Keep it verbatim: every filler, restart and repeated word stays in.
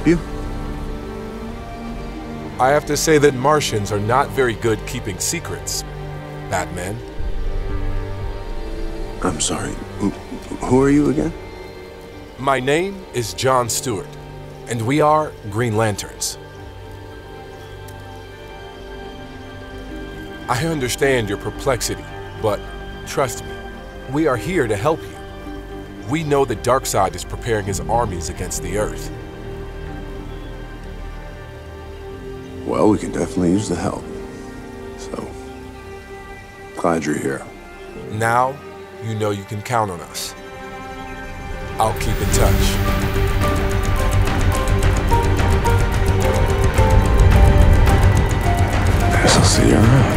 help you? I have to say that Martians are not very good keeping secrets, Batman. I'm sorry. Who are you again? My name is John Stewart, and we are Green Lanterns. I understand your perplexity, but trust me, we are here to help you. We know that Darkseid is preparing his armies against the Earth. Well, we can definitely use the help. So, glad you're here. Now, you know you can count on us. I'll keep in touch. Guess I'll see you around.